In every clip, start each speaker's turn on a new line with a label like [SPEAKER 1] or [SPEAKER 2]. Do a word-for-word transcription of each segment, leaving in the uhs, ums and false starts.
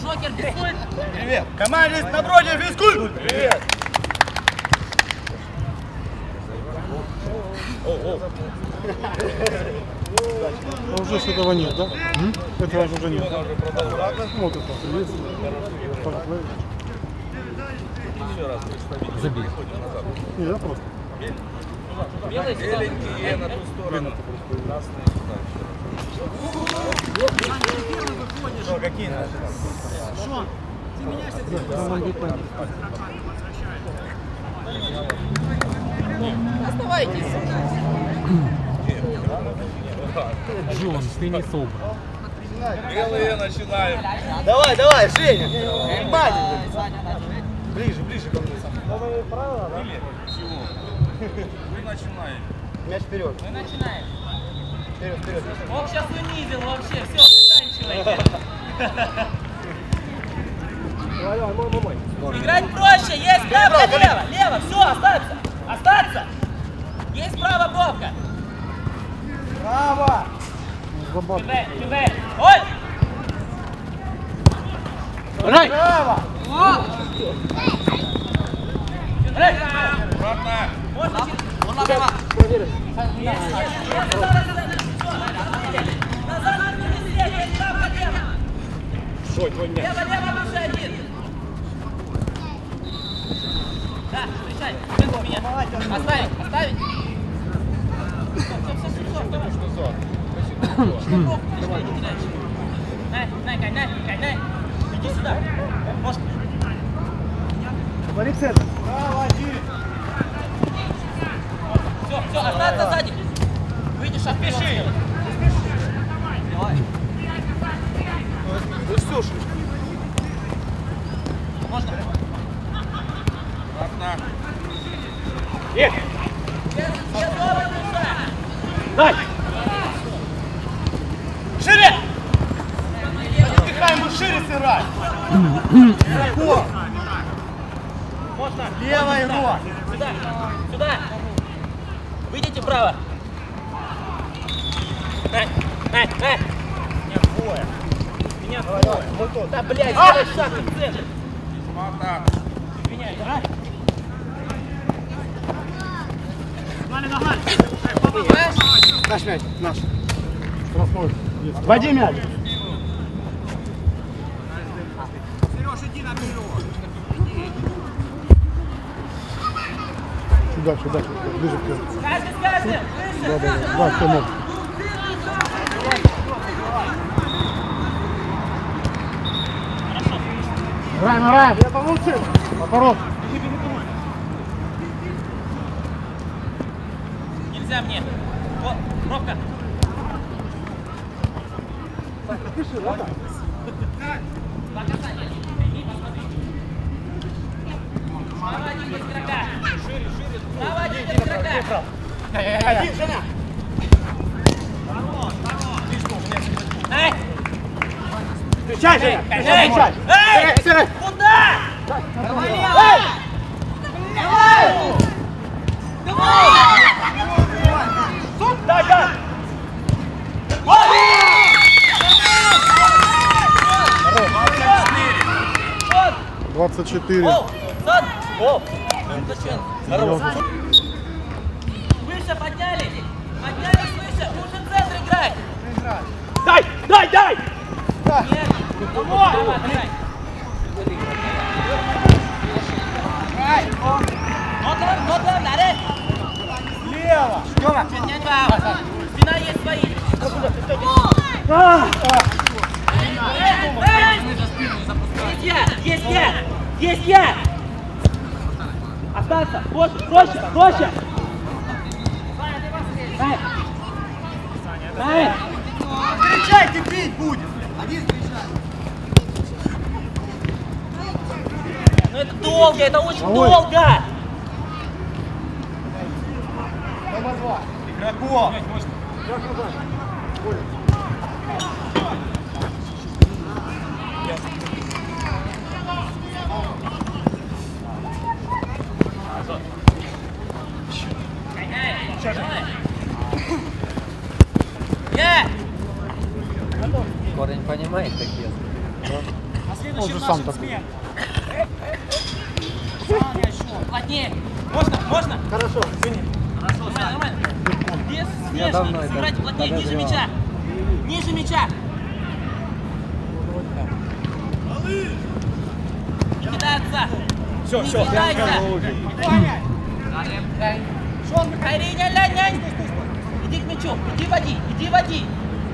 [SPEAKER 1] Жокер, физкульт.
[SPEAKER 2] Привет. Команде напротив, физкульт. Привет.
[SPEAKER 3] А уже с этого нет, да? М? Этого уже нет. Вот это есть.
[SPEAKER 4] Забей.
[SPEAKER 3] Не, я просто.
[SPEAKER 1] Белый
[SPEAKER 2] Беленькие на ту сторону. Красные туда. Что, какие наши?
[SPEAKER 5] Шон, ты меняешься.
[SPEAKER 1] Оставайтесь.
[SPEAKER 4] Джон, ты не собран.
[SPEAKER 2] Белые начинаем. Давай, давай, Женя. Ближе, ближе ко мне.
[SPEAKER 5] Новые правила, да?
[SPEAKER 2] Чего? Вы начинаете.
[SPEAKER 5] Мяч вперед.
[SPEAKER 1] Мы начинаем.
[SPEAKER 5] Вперед, вперед.
[SPEAKER 1] Он сейчас унизил вообще. Все, заканчивайте.
[SPEAKER 5] Давай, давай, мой, мой, мой.
[SPEAKER 1] Играть проще. Есть право, лево. Лево. Все, остаться. Остаться. Есть право, Бровка.
[SPEAKER 5] Право!
[SPEAKER 1] Тюбе, тюбе. Ой!
[SPEAKER 5] Право!
[SPEAKER 2] Обратно.
[SPEAKER 1] Можно
[SPEAKER 5] Он прямо.
[SPEAKER 1] назад, есть правка, лево.
[SPEAKER 5] Что, твой мяч?
[SPEAKER 1] Лево, лево, выше один. Да, встречай. Центр меня. Оставить, оставить. Все, все, все, все. Давай, не теряй. Най, най, кай, най, кай, най. Иди сюда. Ножки.
[SPEAKER 5] Говори центр. Право, один.
[SPEAKER 1] Все, все, остаться сзади. Выйдешь, отпиши. Давай.
[SPEAKER 5] Ну все, что?
[SPEAKER 1] Можно?
[SPEAKER 2] Обратно.
[SPEAKER 5] Эх!
[SPEAKER 1] Все добрый, душа.
[SPEAKER 5] Дай!
[SPEAKER 2] Шире! Отдыхаем, мы шире сыграть.
[SPEAKER 5] Легко!
[SPEAKER 1] Можно.
[SPEAKER 5] Левая рука!
[SPEAKER 1] Сюда, сюда. Выйдите вправо. Най, най, най. Меня двое. Меня
[SPEAKER 5] Давай,
[SPEAKER 1] двое.
[SPEAKER 5] давай, вот тот.
[SPEAKER 1] Да, блядь, сделай шаг в центр.
[SPEAKER 2] Смота.
[SPEAKER 1] Извиняюсь, ага.
[SPEAKER 5] Наш мяч, наш.
[SPEAKER 3] Штрафной. Есть.
[SPEAKER 5] Води мяч.
[SPEAKER 3] Сюда, сюда, сюда. Ближе к тебе.
[SPEAKER 1] Скажи, скажи.
[SPEAKER 3] Да, да, да. Да, кто мог. Играем, играем.
[SPEAKER 5] Я помолчу.
[SPEAKER 3] Поворот.
[SPEAKER 1] Нельзя мне. Вот, Ровка.
[SPEAKER 5] Пиши, ладно?
[SPEAKER 1] Два касания. Иди, посмотри. Справа один есть игрока. Шире, шире. Справа один есть игрока.
[SPEAKER 5] Один, Женя.
[SPEAKER 1] Эй!
[SPEAKER 5] Встречай, Женя.
[SPEAKER 1] Эй!
[SPEAKER 5] Встречай.
[SPEAKER 1] Эй!
[SPEAKER 5] Встречай.
[SPEAKER 1] Куда?
[SPEAKER 5] Эй!
[SPEAKER 1] Давай! Давай!
[SPEAKER 5] Дай, дай.
[SPEAKER 3] двадцать четыре.
[SPEAKER 1] Оу! Сад! Оу! Здорово! Выше поднялись! Поднялись выше! Нужно центр играть!
[SPEAKER 5] Дай, дай, дай.
[SPEAKER 1] Нет! Давай! Давай! Нотам, нотам, даре!
[SPEAKER 5] Слева. Тёма.
[SPEAKER 1] Нет, вау! Спина есть свои!
[SPEAKER 5] А!
[SPEAKER 1] Есть я! Есть я! Есть я! Остаться! Проще! Проще! Проще! Дай! Дай!
[SPEAKER 5] Встречайте, бить будет. Один встречай.
[SPEAKER 1] Ну это долго! Это очень
[SPEAKER 3] Ой.
[SPEAKER 1] долго!
[SPEAKER 5] Номер два.
[SPEAKER 2] Игроков.
[SPEAKER 5] Игрок назад. Более.
[SPEAKER 1] Я!
[SPEAKER 4] Корень понимает такие.
[SPEAKER 1] А
[SPEAKER 3] Он
[SPEAKER 1] следующий
[SPEAKER 3] же
[SPEAKER 1] в
[SPEAKER 3] сам
[SPEAKER 1] нашем
[SPEAKER 3] такой.
[SPEAKER 1] смен. Сам еще. Плотнее. Можно? Можно?
[SPEAKER 5] Хорошо, извини.
[SPEAKER 1] Хорошо, нормально, нормально. Без
[SPEAKER 5] давно
[SPEAKER 1] смешки.
[SPEAKER 5] это
[SPEAKER 1] Сыграйте плотнее, ниже
[SPEAKER 5] подозревал.
[SPEAKER 1] мяча. Ниже мяча. Не кидаться.
[SPEAKER 2] Все,
[SPEAKER 1] Не
[SPEAKER 2] все.
[SPEAKER 1] кидайся. Айриня, лянь, лянь. Иди к мячу. Иди води. Иди води.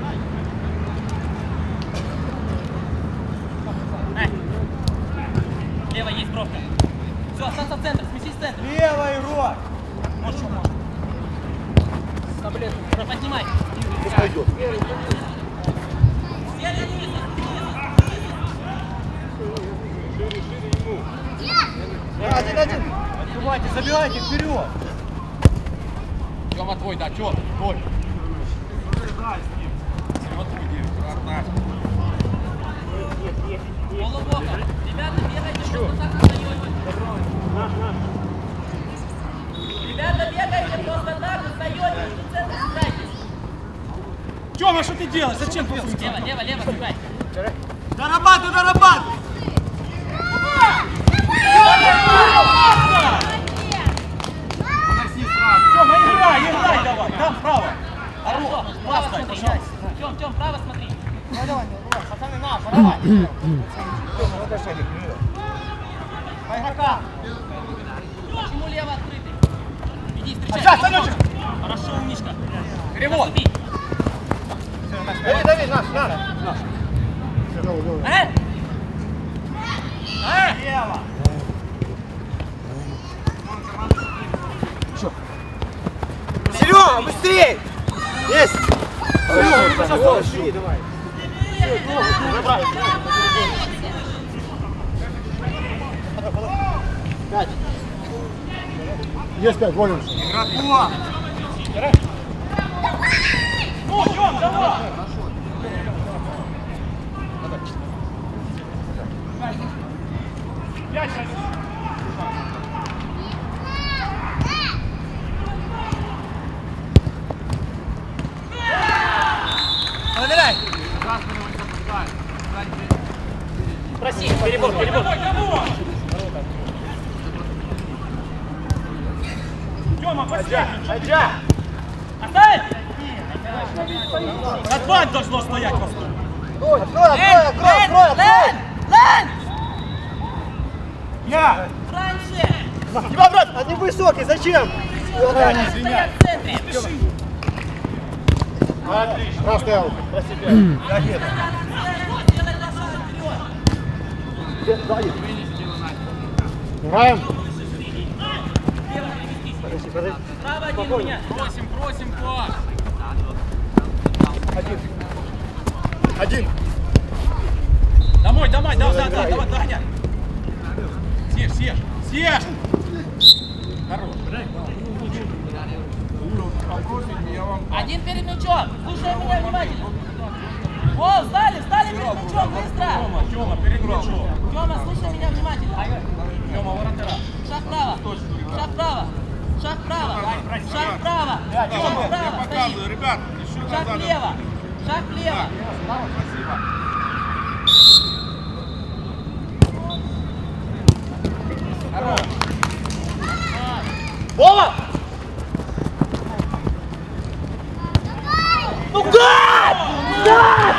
[SPEAKER 1] Ай. Лево есть бровка. Все, остался в центр. Сместись в центр.
[SPEAKER 5] Левый рот.
[SPEAKER 1] Можешь, можешь. Таблетку. Поднимай.
[SPEAKER 3] Пойдет.
[SPEAKER 1] Съели вниз.
[SPEAKER 5] Один, один. Открывайте, забирайте вперед.
[SPEAKER 2] Тёма твой, да, Тёма, твой. Тёма твой, девять, родная.
[SPEAKER 1] Полубоком. Ребята, бегайте, просто так устаете. Ребята, бегайте, просто так устаете. В центр сыграйтесь.
[SPEAKER 2] Тёма, что ты делаешь? Зачем ты
[SPEAKER 1] Лево, лево, лево сыграй.
[SPEAKER 5] Дорабатывай, дорабатывай.
[SPEAKER 2] Тёма, играй, играй давай. Там, право.
[SPEAKER 1] Хорошо, право смотри. Тём, Тём, право смотри.
[SPEAKER 5] Давай, давай, пацаны, на, подавай. По игрокам.
[SPEAKER 1] Почему лево открытый? Иди, встречай.
[SPEAKER 2] Сейчас, Санёчек.
[SPEAKER 1] Хорошо, умничка.
[SPEAKER 2] Перевод.
[SPEAKER 1] Наступи.
[SPEAKER 5] Дави, дави, наш, наш.
[SPEAKER 1] А? А?
[SPEAKER 5] Лево. Серега, быстрее! Есть! Серега, давай. Пять.
[SPEAKER 3] Есть пять, волен.
[SPEAKER 5] Игроку!
[SPEAKER 2] Ну, Тём, давай. Пять, шесть.
[SPEAKER 5] Проверяй!
[SPEAKER 1] Проси, перебор, перебор.
[SPEAKER 2] Тёма, поставь.
[SPEAKER 5] Адья!
[SPEAKER 1] Оставь!
[SPEAKER 2] На два должно стоять вас.
[SPEAKER 5] Открой, открой,
[SPEAKER 1] Лэн,
[SPEAKER 5] открой,
[SPEAKER 1] Лэн,
[SPEAKER 5] открой, открой!
[SPEAKER 1] Лэн, Лэн!
[SPEAKER 5] Я!
[SPEAKER 1] Раньше!
[SPEAKER 5] Тебя, брат, они высокие, зачем?
[SPEAKER 1] Стоят в центре.
[SPEAKER 3] Красный аут. Играем.
[SPEAKER 5] Подожди, подожди.
[SPEAKER 1] Право один у меня.
[SPEAKER 2] Просим, просим, пас.
[SPEAKER 5] Один. Один.
[SPEAKER 2] Домой, домой, давай, давай, давай, давай, давай. Съешь, съешь, съешь. Хорош.
[SPEAKER 1] Один перед мячом. Слушай меня внимательно. О, встали, встали перед мячом, быстро.
[SPEAKER 2] Тёма, Тёма, перед мячом.
[SPEAKER 1] Тёма, слушай меня внимательно.
[SPEAKER 2] Тёма, воротера.
[SPEAKER 1] Шаг вправо. Шаг вправо. Шаг вправо. Шаг вправо.
[SPEAKER 2] Тёма,
[SPEAKER 1] Шаг
[SPEAKER 2] я
[SPEAKER 1] вправо.
[SPEAKER 2] показываю,
[SPEAKER 1] Стоит.
[SPEAKER 2] ребят, еще
[SPEAKER 1] Шаг
[SPEAKER 2] назад.
[SPEAKER 1] влево. Шаг влево.
[SPEAKER 2] Спасибо. Хорош.
[SPEAKER 5] Вова! Ну гад! Гад!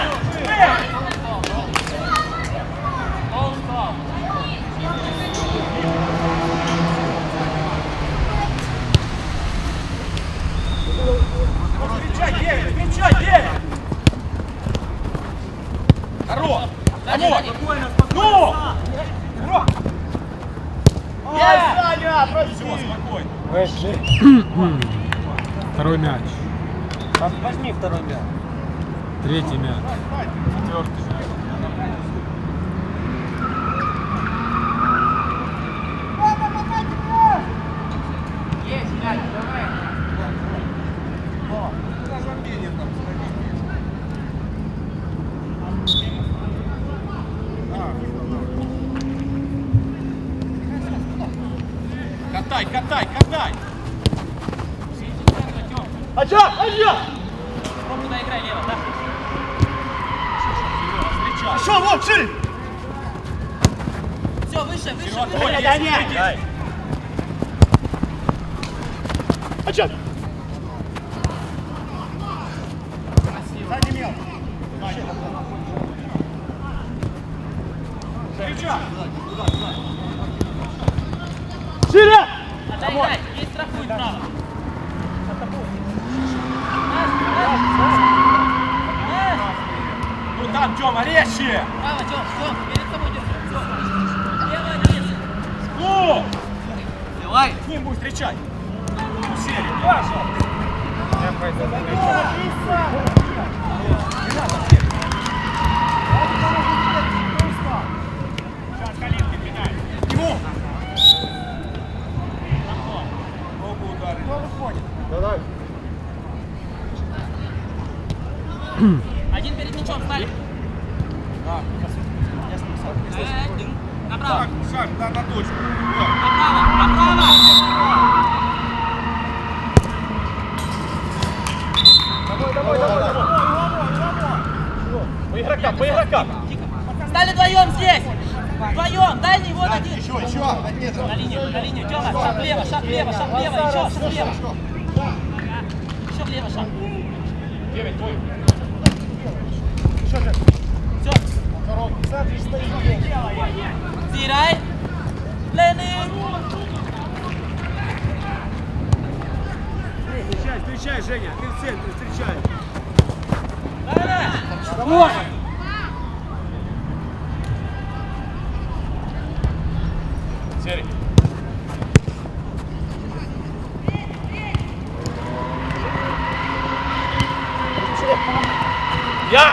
[SPEAKER 2] Встречай, девять, встречай, девять. Хорош. Домой. Ну! Игрок.
[SPEAKER 5] Ай, Саня,
[SPEAKER 2] Все,
[SPEAKER 5] прости!
[SPEAKER 2] спокойно.
[SPEAKER 4] Второй мяч.
[SPEAKER 5] Возьми второй мяч.
[SPEAKER 4] Третий мяч.
[SPEAKER 2] Четвертый.
[SPEAKER 1] Есть, Лянь, давай.
[SPEAKER 2] На замбине там сходи. Катай, катай, катай.
[SPEAKER 5] Адья, Адья!
[SPEAKER 1] Попробуй доиграй лево, да?
[SPEAKER 2] Встречай.
[SPEAKER 5] Еще, вот, шире!
[SPEAKER 1] Все, выше, выше,
[SPEAKER 2] Серега,
[SPEAKER 1] выше.
[SPEAKER 2] твой,
[SPEAKER 5] Да
[SPEAKER 2] есть,
[SPEAKER 5] нет.
[SPEAKER 2] иди.
[SPEAKER 5] Отчет. Сзади мел.
[SPEAKER 2] Встречай.
[SPEAKER 5] Шире!
[SPEAKER 1] Отдай, дай, есть страхует право.
[SPEAKER 2] Ну там, Тёма, резче.
[SPEAKER 1] Право, Тём, Тём, перед собой держи. Тём. Лево один.
[SPEAKER 2] Ну,
[SPEAKER 1] Давай.
[SPEAKER 2] с ним будешь встречать. Ну, серия. Пожалуйста. Сейчас коленки меняют. Ему. Ногу ударит. Кто выходит?
[SPEAKER 3] Давай.
[SPEAKER 1] Один перед мячом, стали.
[SPEAKER 2] Да.
[SPEAKER 1] Э, дым. Направо.
[SPEAKER 2] Так, шаг, да, на точку.
[SPEAKER 1] Направо, направо.
[SPEAKER 2] Давай, давай, давай, давай. По игрокам, по игрокам.
[SPEAKER 1] Стали вдвоем здесь. Вдвоем, дальний, вот один.
[SPEAKER 5] Еще, еще.
[SPEAKER 1] На линию, на линию, Тёма, шаг влево, шаг влево, шаг влево, еще, шаг влево. Еще влево шаг.
[SPEAKER 2] Девять, твой.
[SPEAKER 1] Все. Зирай. Ленин.
[SPEAKER 5] Встречай, встречай, Женя. Ты в центре, встречай.
[SPEAKER 1] Вот.
[SPEAKER 2] Серый. Я!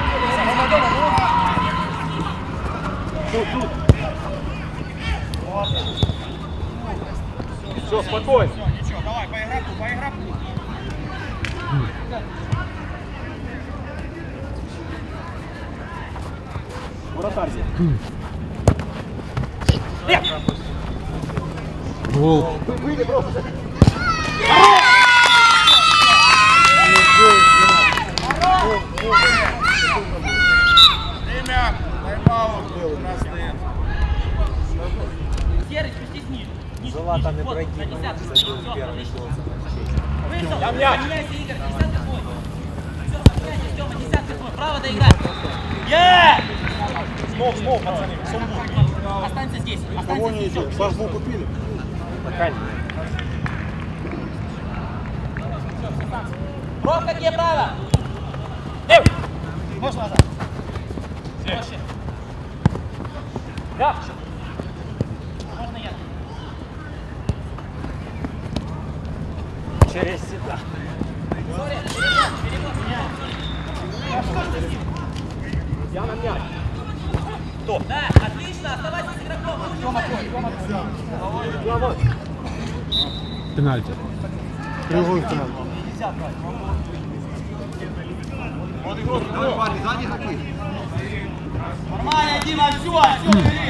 [SPEAKER 2] Все, спокойно. Ничего, давай, по игроку, по игроку.
[SPEAKER 5] Вратарь.
[SPEAKER 4] Гол.
[SPEAKER 2] Время, тайм-аут, красные.
[SPEAKER 1] Серый, спустись ниже. Ниже, ниже. Вот, на десятку. Все, отлично. Вышел.
[SPEAKER 2] Я мяч.
[SPEAKER 1] Меняйся, Игорь, десятка твой. Все, меняйся, Тёма, десятка твой. Право доиграть. Е!
[SPEAKER 2] Снова, снова, пацаны, сумбур.
[SPEAKER 1] Останься здесь.
[SPEAKER 3] Кого
[SPEAKER 1] Останься
[SPEAKER 3] не
[SPEAKER 1] здесь.
[SPEAKER 3] идет? Сажбу купили?
[SPEAKER 1] Бровка, где право?
[SPEAKER 5] Можно назад.
[SPEAKER 1] Проще.
[SPEAKER 2] Да.
[SPEAKER 1] Можно я?
[SPEAKER 5] Через себя.
[SPEAKER 1] Сори, перевод, перевод.
[SPEAKER 5] Я на мяч.
[SPEAKER 1] Да, отлично, оставайся с игроком.
[SPEAKER 4] Пенальти.
[SPEAKER 3] Кривой финал.
[SPEAKER 5] Давай, парни, сзади какие? Нормально, Дима, все, все, бери.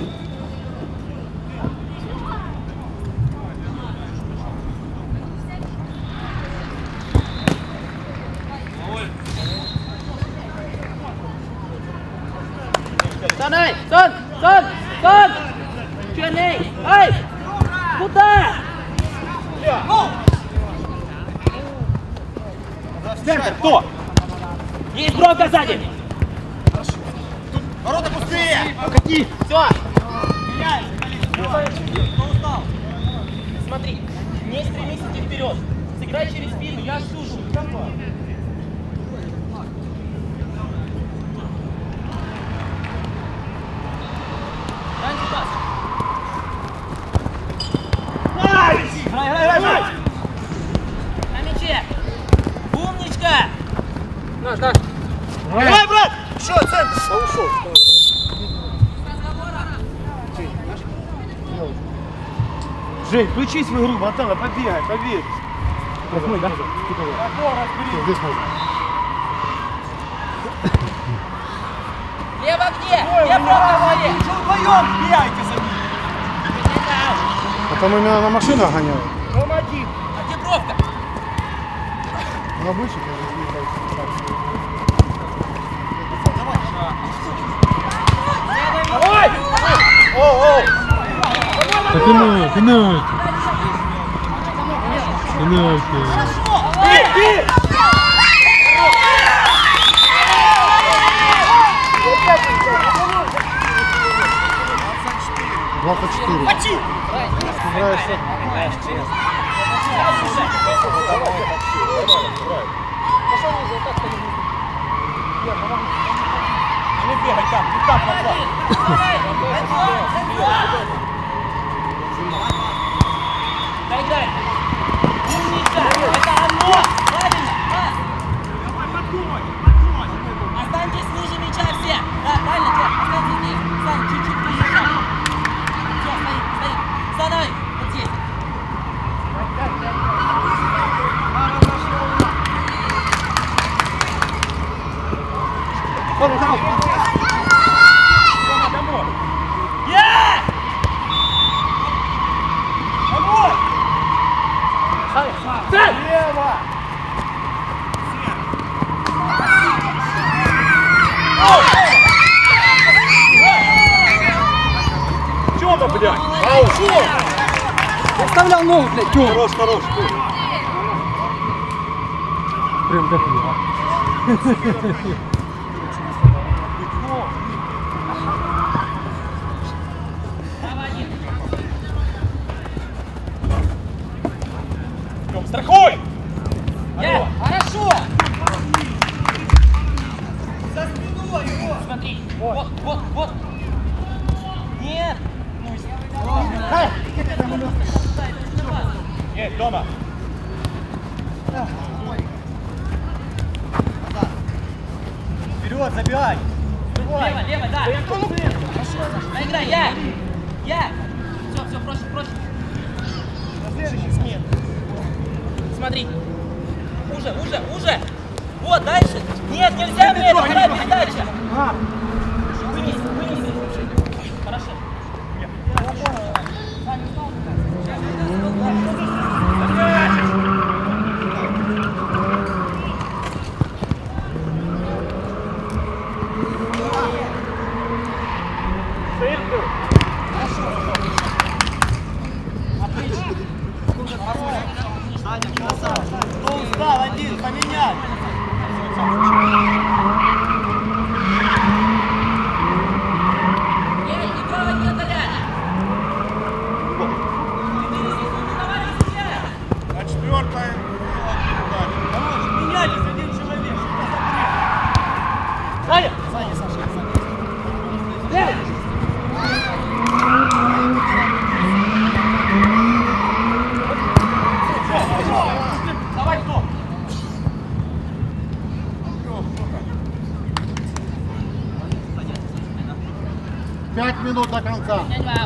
[SPEAKER 1] Сон, эй, сон, сон, сон! Черный, эй! Куда?
[SPEAKER 5] Центр, кто?
[SPEAKER 1] Есть бровка сзади!
[SPEAKER 5] Ворота пустые! Какие?
[SPEAKER 1] Все! Меняйся, кто устал? Смотри, не стремись идти вперед. Сыграй через спину, я сужу. Раньше пас.
[SPEAKER 5] Найс! Играй, играй, играй!
[SPEAKER 1] На мяче. Умничка!
[SPEAKER 5] Давай, брат! Еще центр! Да ушел. Жень, включись в игру, Мотана, побегай, побегай. Возьми, да?
[SPEAKER 3] Здесь можно.
[SPEAKER 1] Лево где? Где бровка твоя?
[SPEAKER 5] Что вдвоем бегайте за ним?
[SPEAKER 3] А там именно на машинах гоняют.
[SPEAKER 5] Дом один.
[SPEAKER 1] А где бровка?
[SPEAKER 3] На обычных.
[SPEAKER 5] Давай! О, о!
[SPEAKER 4] Да пенальти, пенальти. Пенальти.
[SPEAKER 3] двадцать четыре. Нравится.
[SPEAKER 2] Не бегай там, не там попал.
[SPEAKER 1] Дай, дай. Умница. Это оно. Правильно. Останьтесь ниже мяча все. Да, правильно, Джек. Останьтесь здесь. Сань, чуть-чуть ниже. Все, стоит, стоит. За нами. Вот здесь.
[SPEAKER 2] Чё там, блядь?
[SPEAKER 5] Оставлял ногу, блядь, Тём.
[SPEAKER 2] Хорош, хорош.
[SPEAKER 4] Прям как я.
[SPEAKER 2] Тём, страхуй!
[SPEAKER 1] Я. Хорошо. За спиной его. Смотри. Вот, вот, вот. Нет.
[SPEAKER 2] Нет, Тёма. Вперед, забирай.
[SPEAKER 1] Лево, лево, да. Наиграй, я. Я. Все, все, проще, проще.
[SPEAKER 2] На следующий смен.
[SPEAKER 1] Смотри. Уже, уже, уже. Вот, дальше. Нет, нельзя мне это, вторая передача. Вынеси, вынеси. Хорошо.
[SPEAKER 2] Кто устал, один, поменять.
[SPEAKER 1] Эй, никого не отдалять.
[SPEAKER 2] На четвертое. Менялись один человек.
[SPEAKER 5] Саня!
[SPEAKER 2] Саня, Саша, Саня.
[SPEAKER 1] Давай кто?
[SPEAKER 3] Пять минут до конца.
[SPEAKER 1] Nhanh vào.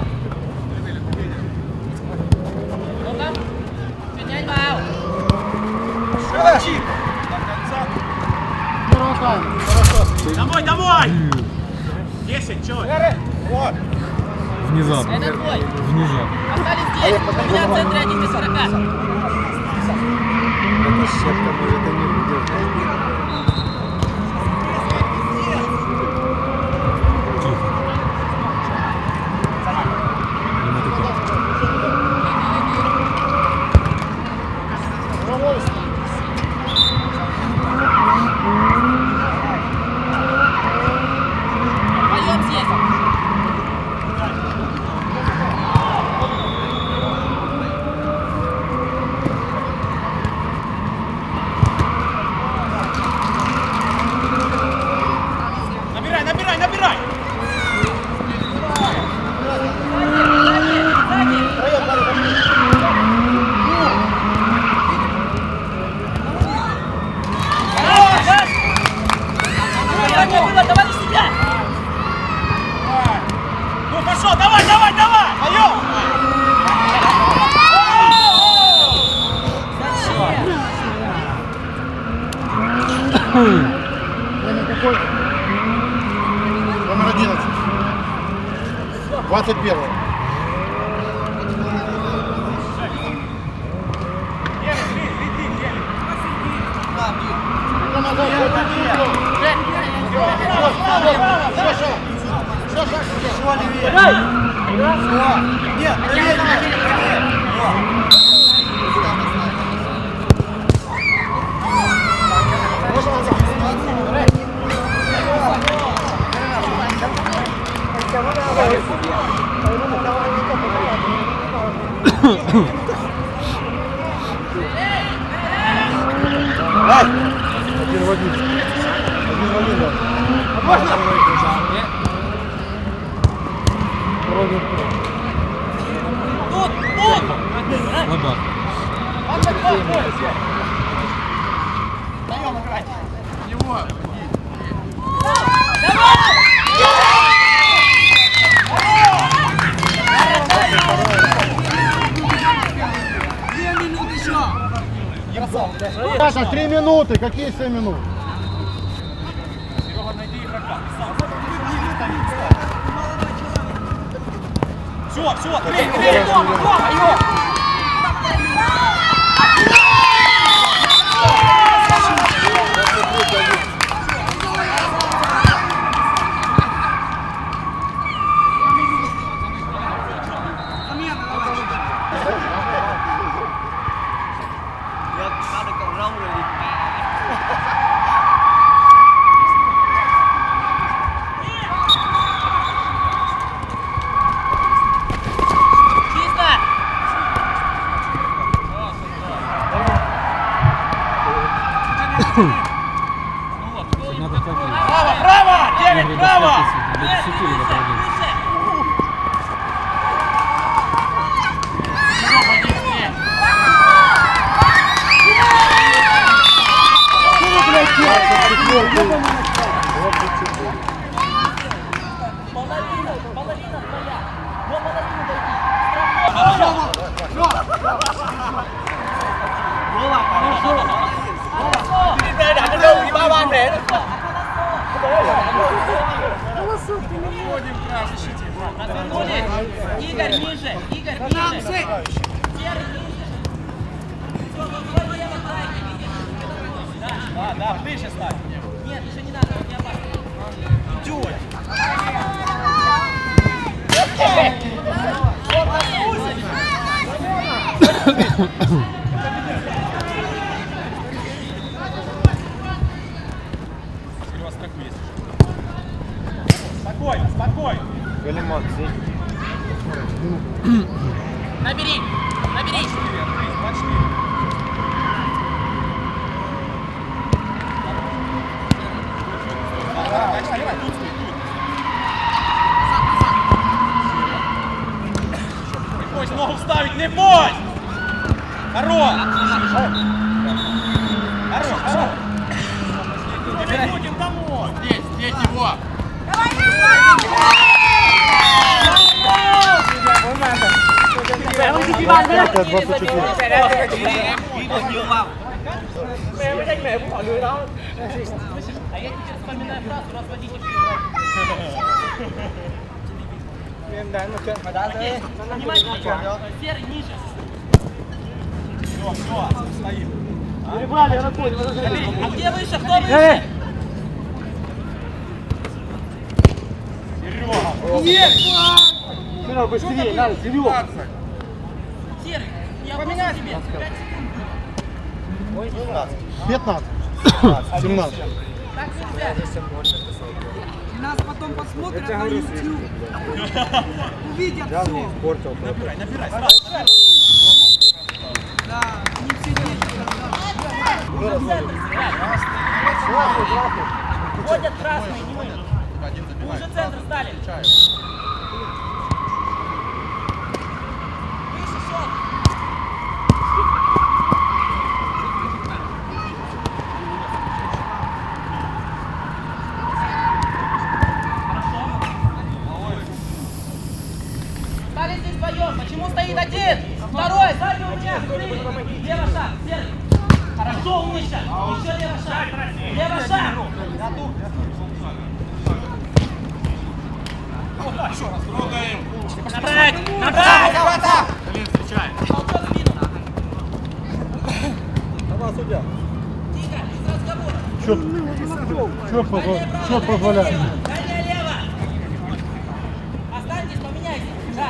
[SPEAKER 1] Đúng lắm. Chuyển nhanh vào.
[SPEAKER 2] Шелочи. До конца.
[SPEAKER 3] Первый тайм. Хорошо.
[SPEAKER 2] Домой, домой! Десять, человек. Вот.
[SPEAKER 4] Внезапно.
[SPEAKER 1] Это твой.
[SPEAKER 4] Внезапно.
[SPEAKER 1] Остались здесь. У меня в центре один до сорока.
[SPEAKER 5] Эта сетка может и не выдержать.
[SPEAKER 4] Тихо. Не натыкай.
[SPEAKER 1] Вдвоем здесь.
[SPEAKER 2] Набирай, набирай, набирай!
[SPEAKER 1] Давай себя!
[SPEAKER 2] Ну пошел, давай, давай, давай! Алло!
[SPEAKER 3] Время какой? Номер одиннадцать. Двадцать первый.
[SPEAKER 2] Все, все, все, все, все, все, все, Нет, проверь, проверь.
[SPEAKER 3] Один в один. Один в один, да. Вроде бы.
[SPEAKER 1] Тут, тут!
[SPEAKER 4] Слабак.
[SPEAKER 2] Даем играть.
[SPEAKER 3] Саша, три минуты. Какие семь минут?
[SPEAKER 2] Все, все, бей, бей, дома, дома, его!
[SPEAKER 4] Надо так.
[SPEAKER 2] Право, право! Девять, право!
[SPEAKER 1] Половина, половина твоя. До половины дойди. Развернулись. Игорь, ниже. Игорь, ниже. Серый, ниже. Все, вот лево, крайне, видишь? Да,
[SPEAKER 2] Да, да, выше ставь.
[SPEAKER 1] нет, еще не надо, вот не опасно.
[SPEAKER 2] Идет. Спокойно, спокойно.
[SPEAKER 1] Набери, набери.
[SPEAKER 2] Не бойся ногу вставить, не бойся! Хорош! Хорош, хорош! Мы будем домой! Здесь, здесь его!
[SPEAKER 3] Пятая, двадцать четыре.
[SPEAKER 1] А я теперь вспоминаю фразу «разводите Внимательно, серый ниже.
[SPEAKER 2] Все, все, стоим.
[SPEAKER 1] А где выше? Кто выше?
[SPEAKER 2] Серега!
[SPEAKER 5] Быстрее, надо, Серега!
[SPEAKER 1] Серый, я поменяю тебе. пять секунд.
[SPEAKER 3] пятнадцать. семнадцать.
[SPEAKER 1] Так нельзя.
[SPEAKER 6] Нас потом посмотрят на YouTube. Увидят все.
[SPEAKER 2] Набирай, набирай,
[SPEAKER 6] Да, не все дети.
[SPEAKER 1] Уже в центр сыграть. Ходят красные, не мы. Мы уже центр стали. Выше шаг. Стали здесь вдвоем. Почему стоит один? Второй, сзади у меня. Лево шаг, серый. Хорошо, умничка. Еще лево шаг. Лево шаг. Набрать! Набрать! Толчок в спину. Тихо, без разговора.
[SPEAKER 3] Что позволяет? Что позволяет?
[SPEAKER 1] Дальняя лево. Останьтесь, поменяйся. Да.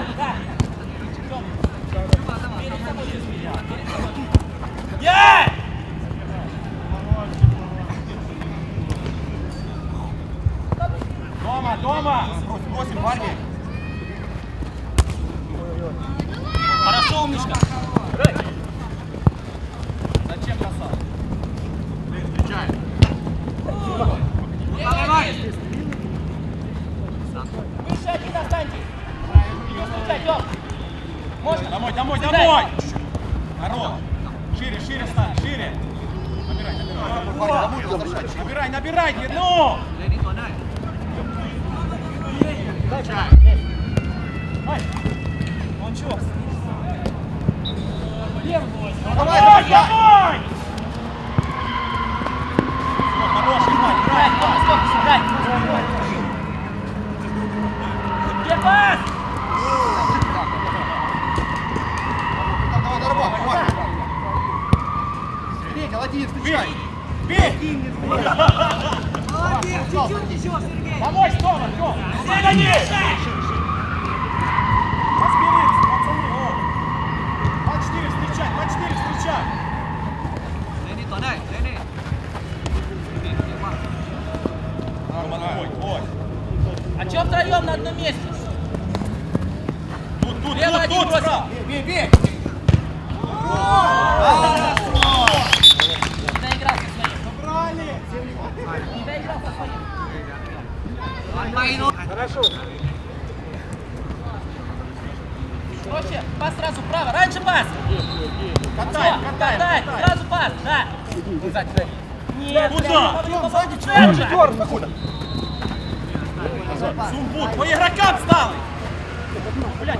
[SPEAKER 1] Пять!
[SPEAKER 2] Дома, дома! Бросим, парни!
[SPEAKER 1] Хорошо, умничка.
[SPEAKER 2] Зачем бросал? Встречай!
[SPEAKER 1] Выше один останьтесь. Иди встречай, Тём. Можно?
[SPEAKER 2] Домой, домой,
[SPEAKER 1] Встречай.
[SPEAKER 2] домой! Хорош! Шире, шире стань, шире! Набирай, набирай! Набирай, набирай, ну!
[SPEAKER 1] Он чё?
[SPEAKER 2] Давай, давай, давай! Хорош, играй, играй!
[SPEAKER 1] Играй, Тём, стоп, играй. Где пас?
[SPEAKER 2] Давай, давай, давай! Бей, молодец, встречай! Бей!
[SPEAKER 6] Молодец, чуть-чуть еще, Сергей.
[SPEAKER 2] Помочь, Тома, Тём! Все гони! Разберись, пацаны, о! два четыре встречай, два четыре встречай! Рома, твой, твой!
[SPEAKER 1] А чё втроём на одном месте?
[SPEAKER 2] Тут, тут,
[SPEAKER 1] Лево
[SPEAKER 2] тут,
[SPEAKER 1] один
[SPEAKER 2] тут,
[SPEAKER 1] бросил.
[SPEAKER 2] справа! Бей, бей!
[SPEAKER 1] Не доиграл со своим. Не доиграл со своим. Проще, пас сразу вправо. Раньше пас.
[SPEAKER 2] Катай,
[SPEAKER 1] Всё,
[SPEAKER 2] катай,
[SPEAKER 1] катай,
[SPEAKER 2] катай!
[SPEAKER 1] сразу пас, да. Нет,
[SPEAKER 2] Куда?
[SPEAKER 1] Тём,
[SPEAKER 2] Сумбут, по игрокам стал! Блядь,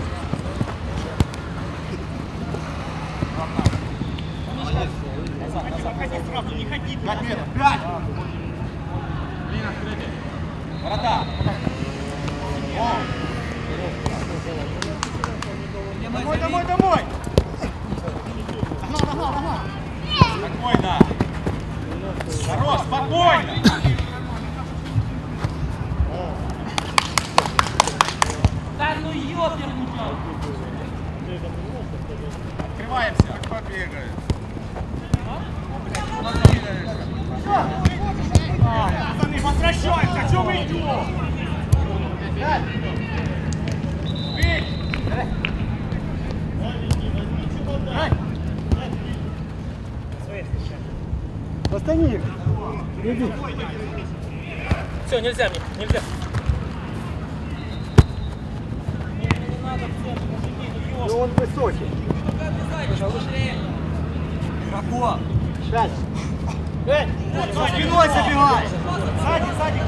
[SPEAKER 2] не сразу, не ходи! Пять метров, пять! Ворота! Домой, домой, домой! Догнал, догнал, догнал! Спокойно! Хорош, спокойно!
[SPEAKER 1] Да ну ёперный.
[SPEAKER 2] Открываемся! Побегаем! Пацаны, возвращаемся! Чё мы идем? Бей!
[SPEAKER 3] Остани их. Иди.
[SPEAKER 1] Все, нельзя мне, нельзя.
[SPEAKER 3] Ну он высокий.
[SPEAKER 2] Игроков!
[SPEAKER 3] Пять.
[SPEAKER 2] За спиной забивай! Сзади, сзади!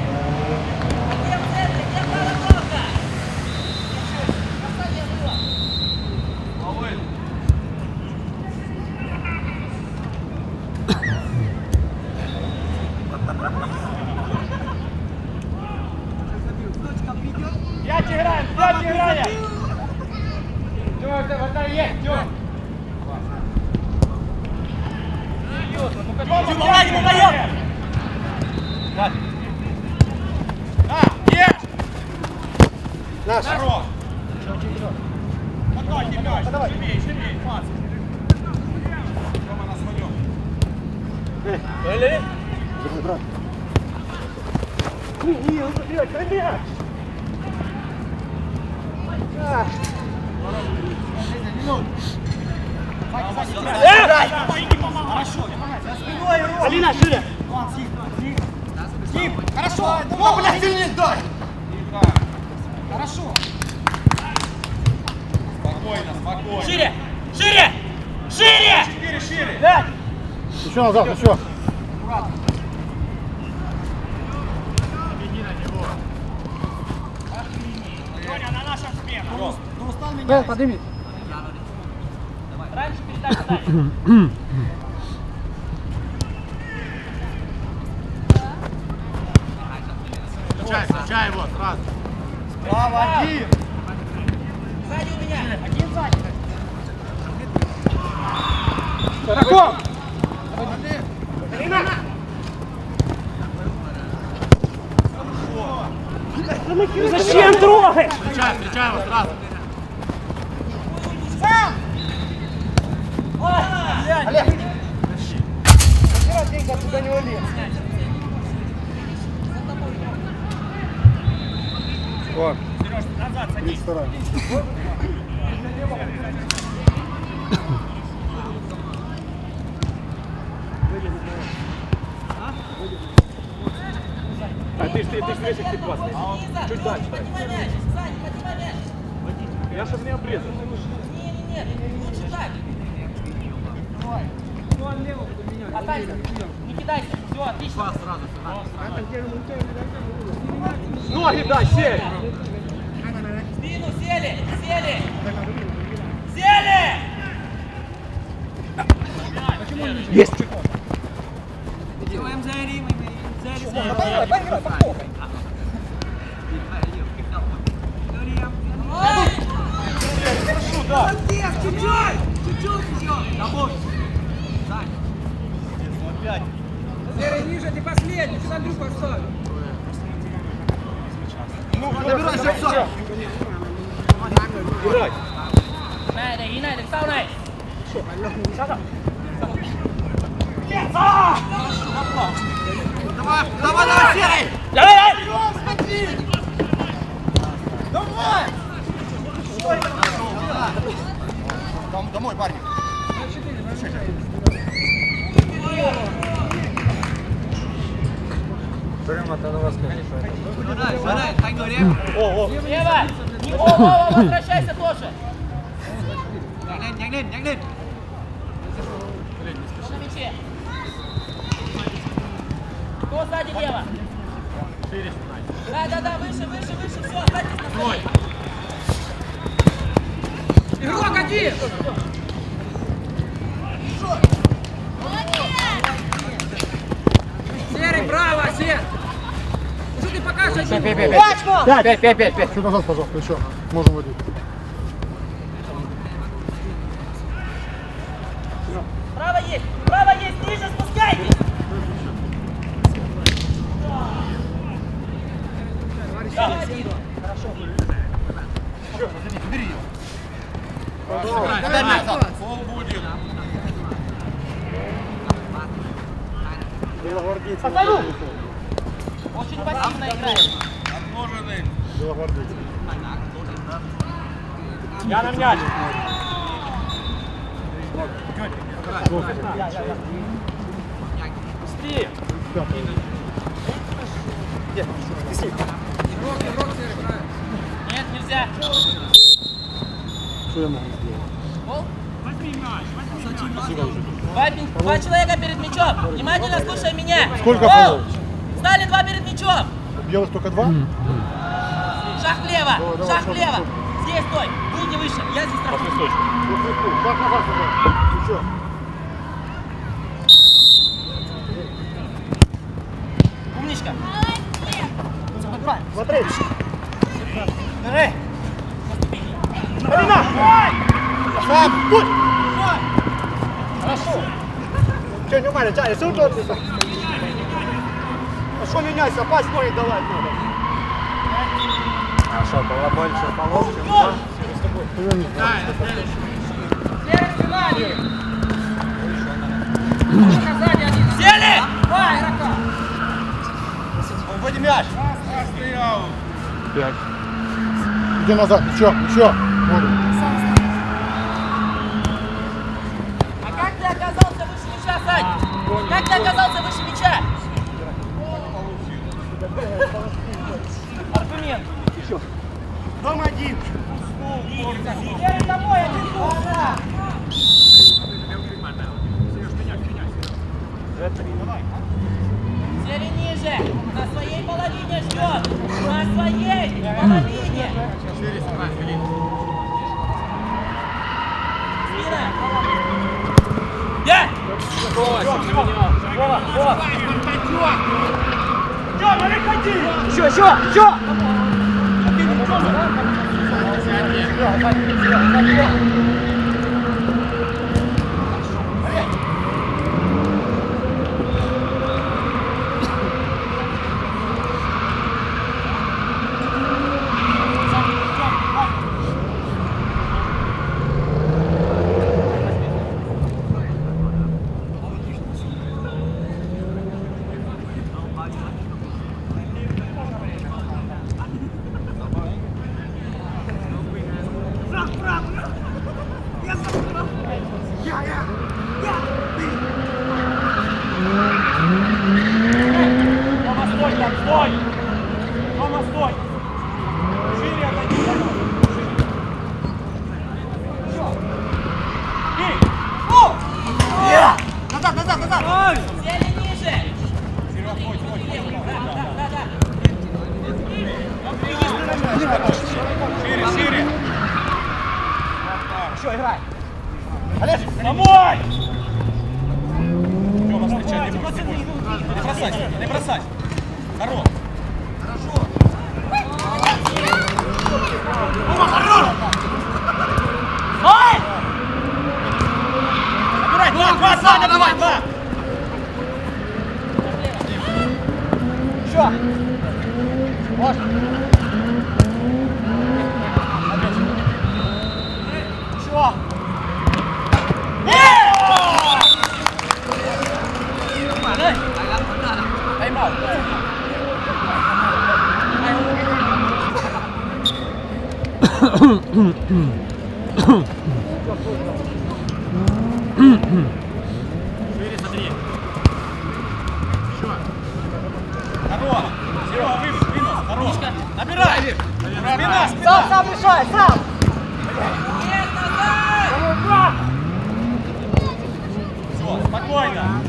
[SPEAKER 2] Пять играем, пять играем! Тём, вода есть, Тём! Тём, давай, не даём! На, есть!
[SPEAKER 3] Наш.
[SPEAKER 2] Хорош! Какой не мяч? Живей, живей, пас! Тёма на своём.
[SPEAKER 1] Или?
[SPEAKER 3] Брат. Не, не, он забирает, мяч!
[SPEAKER 2] Хорошо, за спиной руку.
[SPEAKER 3] Алина, шире!
[SPEAKER 2] Тим, хорошо. Ну, блядь, сильнее дай. Хорошо. Спокойно, спокойно.
[SPEAKER 1] Шире! Шире! Шире!
[SPEAKER 2] Шире, шире.
[SPEAKER 1] Да!
[SPEAKER 3] Еще назад, еще.
[SPEAKER 2] Леня, на нашу смену.
[SPEAKER 3] Да, подними.
[SPEAKER 1] Раньше передача дай.
[SPEAKER 2] Встречай, встречай его сразу. Справа один.
[SPEAKER 1] Сзади у меня.
[SPEAKER 2] Один сзади.
[SPEAKER 3] Раком!
[SPEAKER 1] Зачем трогаешь?
[SPEAKER 2] Встречай, встречай его сразу.
[SPEAKER 1] Ой!
[SPEAKER 5] Олег! Деньги отсюда не вали.
[SPEAKER 3] Ладно.
[SPEAKER 1] Сереж, назад садись.
[SPEAKER 2] А ты ж ты, ты ж видишь, как ты классный. Чуть дальше.
[SPEAKER 1] Поднимай мяч, Саня, поднимай мяч.
[SPEAKER 2] Я чтоб не обрезал.
[SPEAKER 1] Не-не-не, лучше так. Останься, не кидайся. Все, отлично.
[SPEAKER 2] Ноги дай, сей!
[SPEAKER 1] Спину сели, сели. Сели!
[SPEAKER 5] Есть!
[SPEAKER 6] Делаем за Римой, за Римой.
[SPEAKER 5] Поиграй, поиграй, похлопай.
[SPEAKER 6] Молодец, чуть-чуть! Чуть-чуть еще! Домой! Серый, ниже, ты последний, ты Андрюху оставил.
[SPEAKER 5] Забирайся, все!
[SPEAKER 2] Играй!
[SPEAKER 1] ไหนไหนไหนเศร้าไหน
[SPEAKER 5] Давай, давай, давай, Серый!
[SPEAKER 1] เลยเลย
[SPEAKER 5] Домой, парни.
[SPEAKER 4] Прямо на вас, конечно.
[SPEAKER 5] О, о.
[SPEAKER 1] Лево! Не, о, о, о, возвращайся тоже!
[SPEAKER 6] Nhanh lên, nhanh lên!
[SPEAKER 1] На мяче! Кто сзади лево? Да, да, да, выше, выше, выше, все, останьтесь на столе.
[SPEAKER 6] Игрок один! Серый, браво, Сер! Что ты покажешь?
[SPEAKER 5] Пять, пять, пять. Пять, пять, пять, пять.
[SPEAKER 3] Чуть назад, пожалуйста, еще. Можем водить.
[SPEAKER 1] Право есть, право есть, ниже спускайтесь! Хорошо.
[SPEAKER 5] Бери ее.
[SPEAKER 3] Давай. Белогвардейцы.
[SPEAKER 1] Очень пассивно играет.
[SPEAKER 3] Белогвардейцы.
[SPEAKER 2] Я на мяч! Быстрее!
[SPEAKER 1] Нет, нельзя.
[SPEAKER 3] Что я могу сделать?
[SPEAKER 1] Гол? Два, два человека перед мячом. Внимательно слушай меня.
[SPEAKER 3] Сколько
[SPEAKER 1] Гол!
[SPEAKER 3] фолов?
[SPEAKER 1] Стали два перед мячом.
[SPEAKER 3] Белых только два?
[SPEAKER 1] Шаг влево,
[SPEAKER 3] Давай, давай,
[SPEAKER 1] шаг
[SPEAKER 3] шаг,
[SPEAKER 1] влево.
[SPEAKER 3] шаг.
[SPEAKER 1] Здесь стой, выйди выше. Я здесь страхую.
[SPEAKER 3] Шаг назад, пожалуйста. Еще.
[SPEAKER 1] Умничка.
[SPEAKER 5] Смотри.
[SPEAKER 1] Давай.
[SPEAKER 5] Алина! Сам! Путь! Хорошо! Че, не умали, Чай, все тут? А что меняйся, пасть ноги давать надо.
[SPEAKER 4] А что, было больше полов, чем
[SPEAKER 1] Гол!
[SPEAKER 6] Серый, Филани! Сзади один!
[SPEAKER 1] Сели!
[SPEAKER 6] Два игрока!
[SPEAKER 5] Вводи мяч!
[SPEAKER 3] Пять. Иди назад, еще, еще. Вот.
[SPEAKER 1] А как ты оказался выше мяча, Сань? Как ты оказался выше мяча? Аргумент.
[SPEAKER 5] Дом один!
[SPEAKER 1] Серый домой, один гол. Серый ниже. На своей половине ждет. На своей половине. Спина. Я!
[SPEAKER 5] Еще, еще, еще! Стой! Рома, стой! Шире отойди!
[SPEAKER 6] Назад, назад, назад!
[SPEAKER 1] Сели ниже!
[SPEAKER 5] Шире, шире!
[SPEAKER 6] Еще играй!
[SPEAKER 5] Домой!
[SPEAKER 2] Тёма, встречай, не бойся, не бойся. Не бросайся, не бросайся. Хорош.
[SPEAKER 1] Ой!
[SPEAKER 2] Набирай, два, два, два, давай, два.
[SPEAKER 6] Еще! Можно! Еще!
[SPEAKER 1] Тайм-аут.
[SPEAKER 2] Шире смотри. Еще. Хорош. Серега, вынос, вынос, хорош. Набирай. Спина, спина.
[SPEAKER 6] Сам, сам решай, сам!
[SPEAKER 2] Все, спокойно.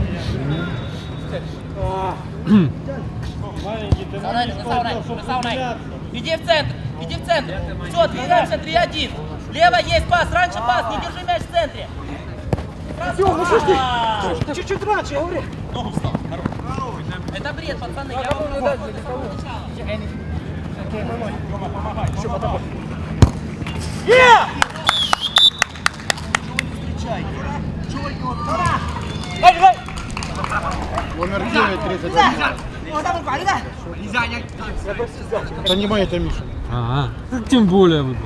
[SPEAKER 3] Маленький, ты
[SPEAKER 1] Саунай,
[SPEAKER 3] можешь
[SPEAKER 1] Саунай,
[SPEAKER 3] чтобы
[SPEAKER 1] Саунай.
[SPEAKER 3] выделяться.
[SPEAKER 1] Иди в центр, иди в центр. Все, двигаемся три один. Лево есть пас, раньше пас, не держи мяч в центре.
[SPEAKER 6] Все, ну что ж
[SPEAKER 1] А,
[SPEAKER 6] ты? Чуть-чуть раньше, я говорю.
[SPEAKER 2] Ногу встал. Хорош.
[SPEAKER 1] Это бред, пацаны, я вам говорю с самого начала.
[SPEAKER 2] Тёма, помогай. Еще по тобой.
[SPEAKER 3] Номер девять, тридцать один. Это не мои, это Миша.
[SPEAKER 7] Ага, тем более выброс.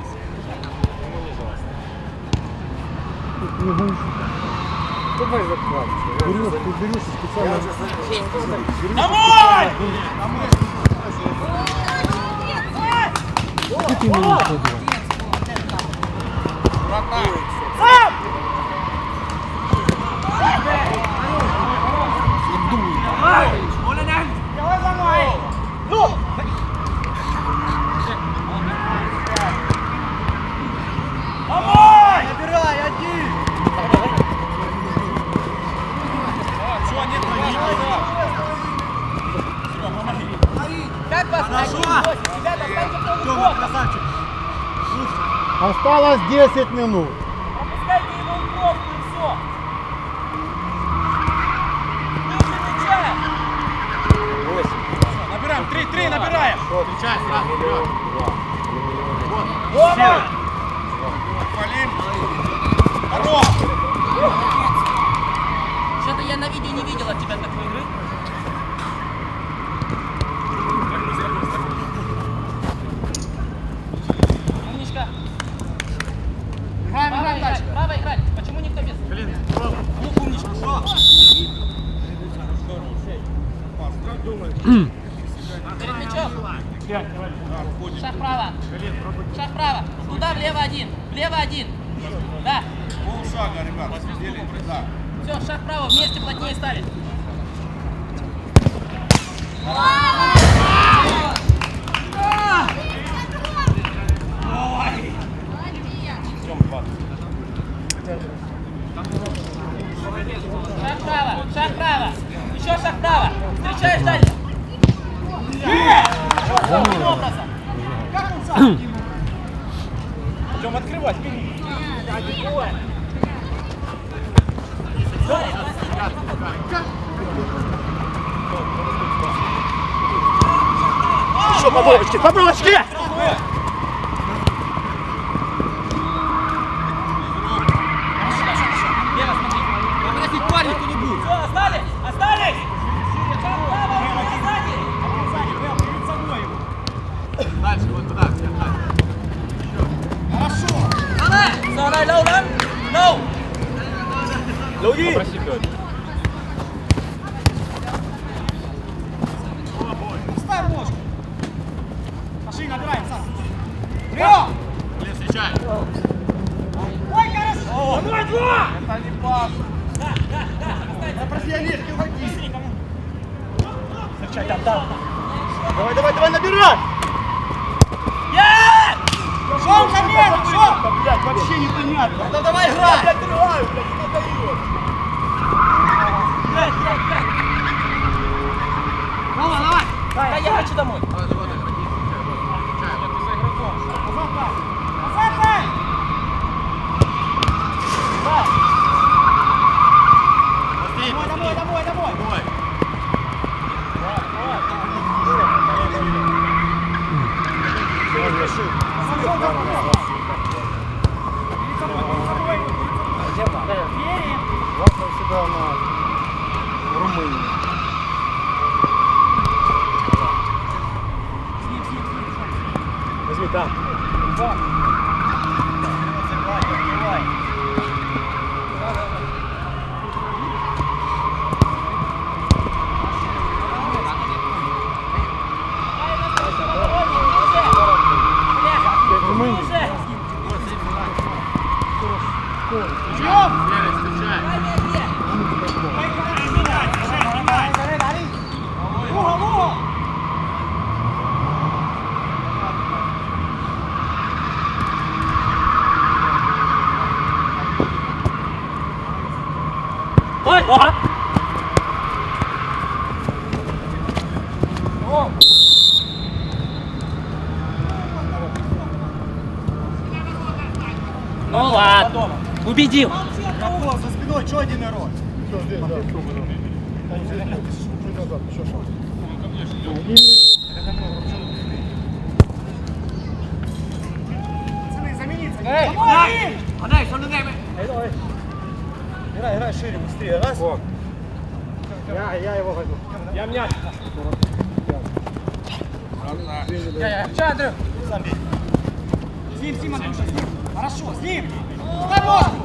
[SPEAKER 3] Берешь, ты берешь и специально.
[SPEAKER 2] Домой!
[SPEAKER 7] Что ты имеешь в виду?
[SPEAKER 2] Домой!
[SPEAKER 6] Набирай, один!
[SPEAKER 2] Все, нет, Серега, помоги.
[SPEAKER 1] Как вас? Один, восемь. Ребята, останьте в том
[SPEAKER 2] Тёма, красавчик.
[SPEAKER 3] Осталось десять минут.
[SPEAKER 1] Опускайте его в бровку и все. Ниже мяча.
[SPEAKER 2] Набираем, три, три, набираем. Встречай, сразу, вперед.
[SPEAKER 1] Рома!
[SPEAKER 2] Валим. Хорош.
[SPEAKER 1] Что-то я на видео не видел от тебя такой игры. Умничка.
[SPEAKER 6] Играем,
[SPEAKER 1] Право
[SPEAKER 6] играем
[SPEAKER 1] играть,
[SPEAKER 6] дальше.
[SPEAKER 1] право играть. Почему никто без?
[SPEAKER 2] Блин, ну, умничка, что?
[SPEAKER 1] Перед мячом. Шаг вправо. Шаг вправо. Туда, влево один. Влево один. Да.
[SPEAKER 2] Полшага, ребят, посидели, да.
[SPEAKER 1] Все, шаг вправо. Вместе плотнее стали. Шаг вправо. Шаг вправо. Еще шаг вправо. Встречаешь дальше. Таким образом.
[SPEAKER 2] Идем открывать.
[SPEAKER 5] Еще по бровочке, по бровочке!
[SPEAKER 1] Лево смотри.
[SPEAKER 6] Попросить парень кто-нибудь.
[SPEAKER 1] Все, остались? Остались? Шаг вправо, руки сзади.
[SPEAKER 2] Дальше, вот туда.
[SPEAKER 1] Давай. Саунай, low run. Low.
[SPEAKER 5] Лови!
[SPEAKER 6] Ставь ножку. Пошли, набираем, сам.
[SPEAKER 5] Чай там, там. Давай, давай, давай, набирай!
[SPEAKER 6] Шел ко мне, шел!
[SPEAKER 5] Да, блядь, вообще непонятно.
[SPEAKER 6] Ну давай играй!
[SPEAKER 5] Я отрываю, блядь, не дает.
[SPEAKER 1] Блядь, блядь, блядь.
[SPEAKER 6] Рома, давай!
[SPEAKER 1] Да, я хочу домой.
[SPEAKER 6] Домой, домой, домой, домой!
[SPEAKER 3] Завтра сюда на Румынию.
[SPEAKER 5] Возьми там.
[SPEAKER 1] Ой, ага. Ну ладно, убедил.
[SPEAKER 5] Какого за спиной, что один народ?
[SPEAKER 3] Все, здесь, да. Чуть назад, еще шаг.
[SPEAKER 6] Эй, подай! Подай, что ты
[SPEAKER 5] Играй, играй шире, быстрее. Раз. Я, я его возьму. Я мяч.
[SPEAKER 6] Я, я. Че, Андрю?
[SPEAKER 5] Сам бей.
[SPEAKER 6] С ним, с ним, Андрюша, с ним. Хорошо, с ним. Дай ножку.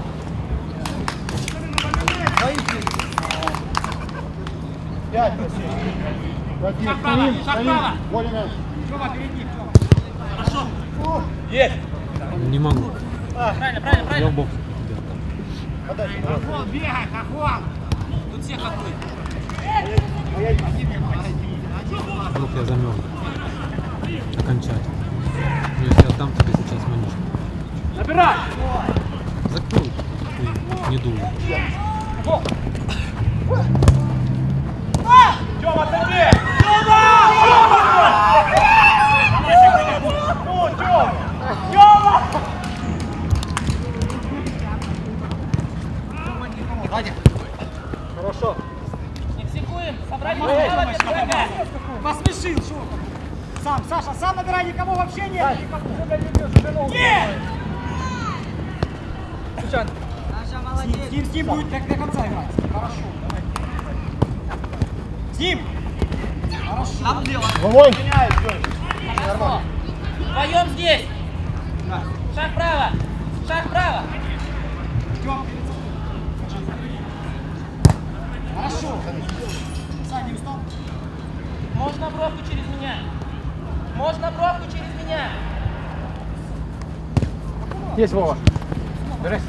[SPEAKER 3] Пять, Василий. Пять,
[SPEAKER 6] Шаг
[SPEAKER 3] за
[SPEAKER 6] право,
[SPEAKER 3] ним,
[SPEAKER 6] шаг
[SPEAKER 3] за ним.
[SPEAKER 6] право.
[SPEAKER 3] Коля мяч.
[SPEAKER 6] Тёма, перед ним, Тёма.
[SPEAKER 5] Есть.
[SPEAKER 7] Не могу.
[SPEAKER 1] Правильно, правильно,
[SPEAKER 7] Я в
[SPEAKER 1] правильно.
[SPEAKER 7] бокс.
[SPEAKER 3] Подай, давай.
[SPEAKER 6] Хохол, бегай, хохол. Тут все хохлы.
[SPEAKER 7] Вот я замерз. Окончательно. Ну, если отдам тебе сейчас манишку.
[SPEAKER 6] Набирай.
[SPEAKER 7] Закрой. Ой, не думай.
[SPEAKER 5] Тёма, тебе! Ну, Тёма! Тёма! Хорошо.
[SPEAKER 1] Не психуем, собрались
[SPEAKER 6] Эй,
[SPEAKER 1] делать это врага.
[SPEAKER 6] Посмешил, что? Сам, Саша, сам набирай, никого вообще нет. Нет! Саша, молодец. С ним, с ним будет до, до конца играть. Хорошо. С ним. Хорошо.
[SPEAKER 3] Головой.
[SPEAKER 1] Хорошо. Вдвоем здесь. Шаг вправо. Шаг вправо.
[SPEAKER 6] Идем перед собой. Хорошо. Сань, не устал?
[SPEAKER 1] Можно бровку через меня. Можно бровку через меня.
[SPEAKER 5] Есть, Вова. Бери.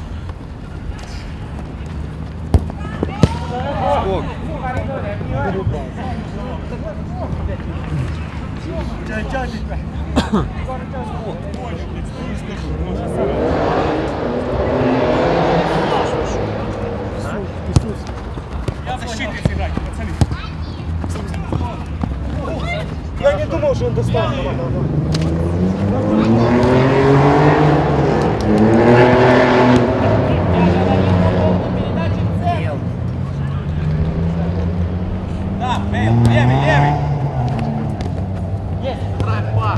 [SPEAKER 5] Я не думал, что он достанет.
[SPEAKER 6] Да, левый, левый, левый.
[SPEAKER 1] Есть. Играй.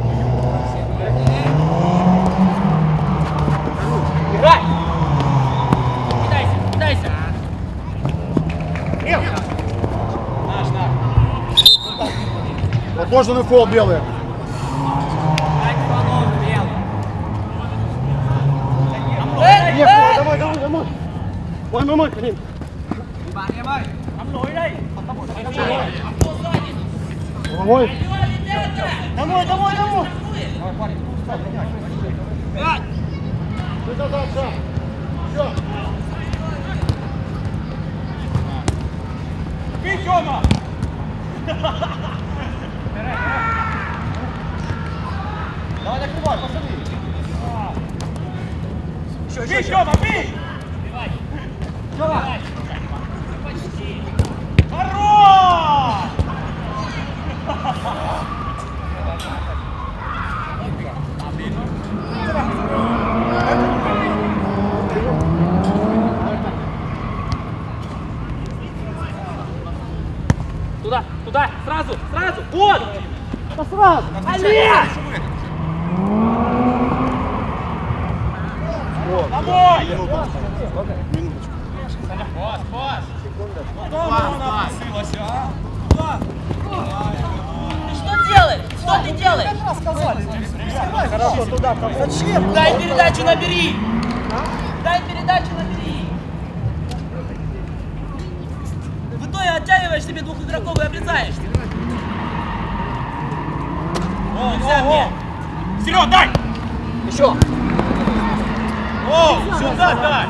[SPEAKER 1] Кидайся, кидайся.
[SPEAKER 6] Наш, наш.
[SPEAKER 3] Отложенный фол белый.
[SPEAKER 1] Эй,
[SPEAKER 3] Нет,
[SPEAKER 1] эй!
[SPEAKER 3] давай, давай, давай. Ой, мой, мой, к ним. Головой.
[SPEAKER 5] Домой, домой, домой.
[SPEAKER 3] Ты назад, шаг. Все.
[SPEAKER 6] Ты, Тёма.
[SPEAKER 2] Давай накрывай, посмотри.
[SPEAKER 6] Еще, еще, еще. Тёма, бей! Тёма! Хорош!
[SPEAKER 1] Туда, туда, сразу, сразу, вот!
[SPEAKER 6] Да сразу! Олег! Домой!
[SPEAKER 3] Минуточку.
[SPEAKER 1] Пас, пас! Ты что делаешь? Что ты делаешь?
[SPEAKER 6] Хорошо, туда, там. Зачем?
[SPEAKER 1] Дай передачу, набери! Дай передачу, набери! В итоге оттягиваешь себе двух игроков и обрезаешься. О, нельзя мне!
[SPEAKER 6] Серег, дай! Еще! О, сюда дай!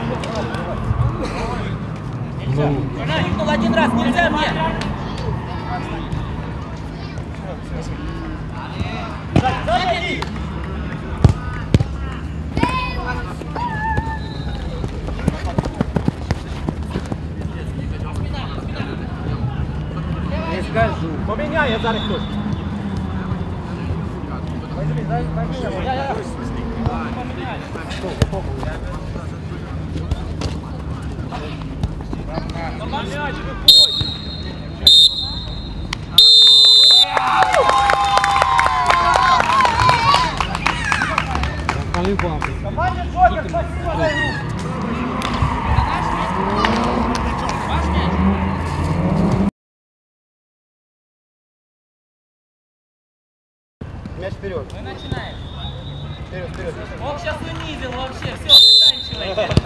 [SPEAKER 1] Крикнул один раз, нельзя мне!
[SPEAKER 6] Заходи!
[SPEAKER 4] Не скажу.
[SPEAKER 6] Поменяй, я зараз хтось. Мяч выходит.
[SPEAKER 7] По-любому.
[SPEAKER 6] Команде Джокер, спасибо за игру.
[SPEAKER 2] Мяч вперед.
[SPEAKER 1] Мы начинаем.
[SPEAKER 2] Вперед, вперед.
[SPEAKER 1] Он сейчас унизил вообще, все, заканчивайте.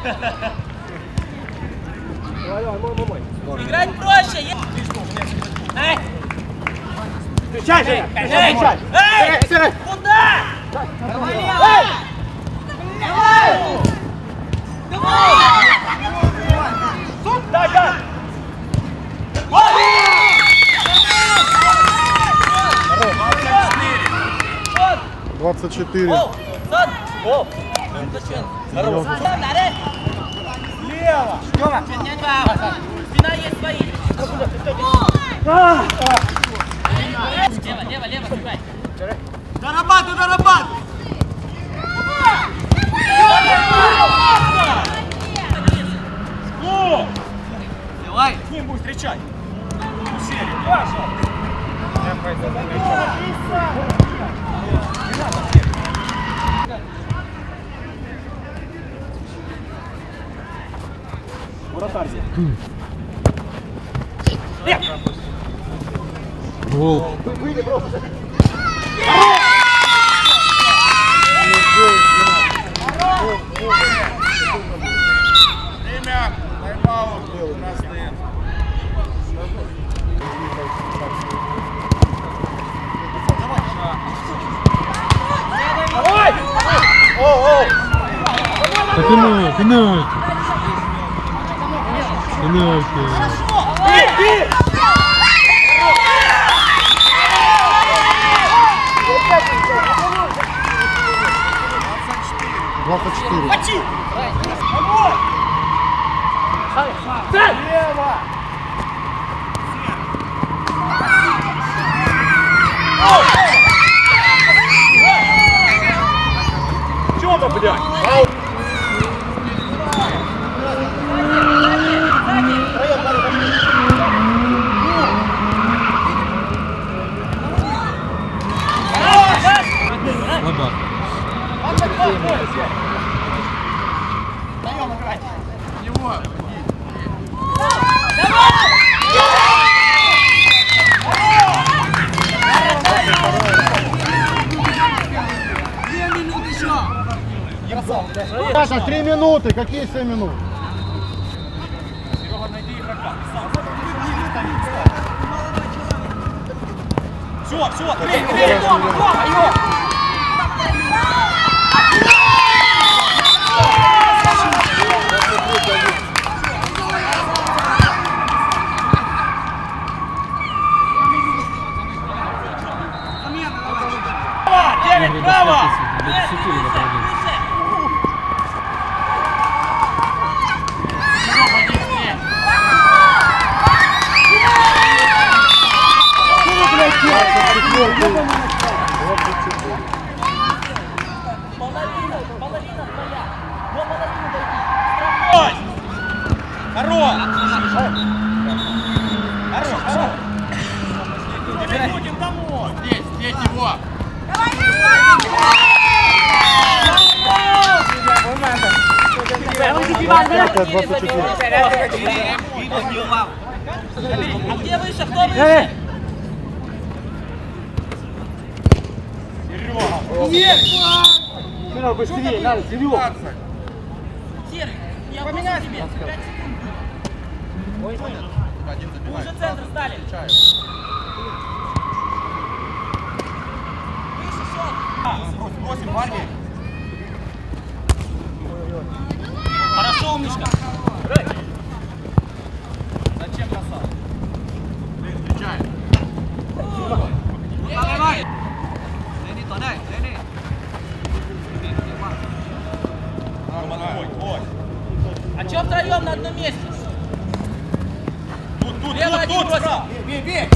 [SPEAKER 2] Давай, давай, мой, мой, мой.
[SPEAKER 1] Играть проще. е- Эй!
[SPEAKER 6] Встречай, Женя!
[SPEAKER 1] Эй!
[SPEAKER 6] Встречай!
[SPEAKER 1] Эй! Куда? Эй! Давай! Давай!
[SPEAKER 6] Дай, дай!
[SPEAKER 3] двадцать четыре.
[SPEAKER 1] Оу! Сад! Оу!
[SPEAKER 3] Здорово.
[SPEAKER 6] Слева! Тёма!
[SPEAKER 1] Спина есть свои! Лево, лево, лево, сбивай!
[SPEAKER 6] Дорабатывай, дорабатывай! Ну!
[SPEAKER 1] Давай!
[SPEAKER 6] С ним будешь встречать! Усели! Хорошо!
[SPEAKER 4] Я пойду за мячом.
[SPEAKER 6] Вратарь здесь.
[SPEAKER 7] Гол.
[SPEAKER 6] Выйди просто!
[SPEAKER 2] Время. Тайм-аут. У нас стоит.
[SPEAKER 6] Давай! О, о!
[SPEAKER 7] Да пенальти, пенальти. Пенальти.
[SPEAKER 6] Бей, бей!
[SPEAKER 3] двадцать четыре.
[SPEAKER 6] Мочи! Домой! Слева! Тёма, блядь!
[SPEAKER 7] Слабак.
[SPEAKER 6] Даем играть!
[SPEAKER 3] Саша, три минуты. Какие семь минут?
[SPEAKER 6] Серега, найди игрока. Все, все, клей, клей, дома, дома, ее!
[SPEAKER 7] написано. До десяти или до одиннадцати.
[SPEAKER 1] Половина, половина твоя. До половины дойди.
[SPEAKER 2] Хорош! Хорош, хорош!
[SPEAKER 6] Будем домой.
[SPEAKER 2] Здесь, здесь его!
[SPEAKER 3] Пятая, двадцать четыре.
[SPEAKER 1] А где выше? Кто выше?
[SPEAKER 5] Серега, быстрее, надо, Серега.
[SPEAKER 1] Серый, я поменяю тебе. пять секунд. Мы уже центр стали. Выше, шот.
[SPEAKER 2] Бросим, парни!
[SPEAKER 1] Хорошо, умничка.
[SPEAKER 2] Зачем бросал? Встречай!
[SPEAKER 1] Давай. А чё втроем на одном месте?
[SPEAKER 2] Тут, тут,
[SPEAKER 1] Лево
[SPEAKER 2] тут,
[SPEAKER 1] один
[SPEAKER 2] тут!
[SPEAKER 1] бросил.
[SPEAKER 2] Бей, бей!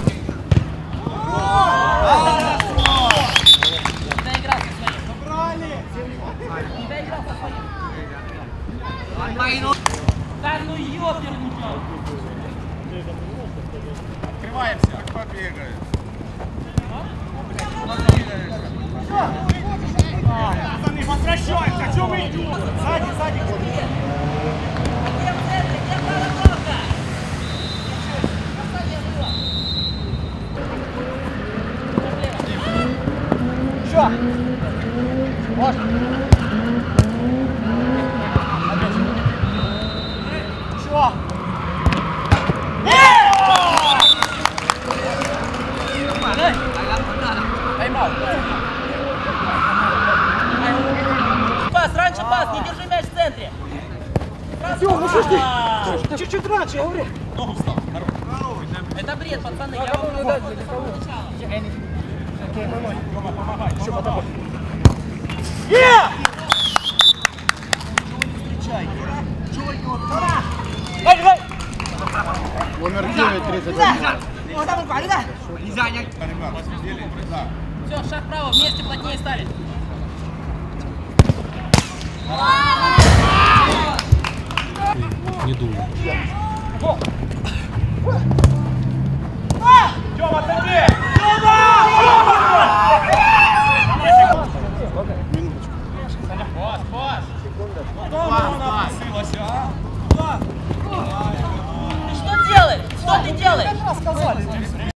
[SPEAKER 1] Доиграл со своим. Не доиграл со своим. Да ну ёперный.
[SPEAKER 2] Открываемся! Побегаем!
[SPEAKER 6] Пацаны, возвращаемся. Чё мы идем? Сзади, сзади.
[SPEAKER 1] Где в центре? Где вторая бровка?
[SPEAKER 6] Чё? Можно? Чё?
[SPEAKER 1] Пас, раньше пас, не держи мяч в центре.
[SPEAKER 6] Всё, ну что ж ты? Чуть-чуть раньше, я говорю.
[SPEAKER 2] Ногу встал! Хорош!
[SPEAKER 1] Это бред, пацаны, я вам говорю с самого начала.
[SPEAKER 2] Рома, помогай! Еще под тобой!
[SPEAKER 3] Номер девять, тридцать один.
[SPEAKER 2] Ребят, посвидели? Да.
[SPEAKER 1] Все, шаг вправо, вместе плотнее стали.
[SPEAKER 7] Не думаю.
[SPEAKER 6] Тёма, ты где?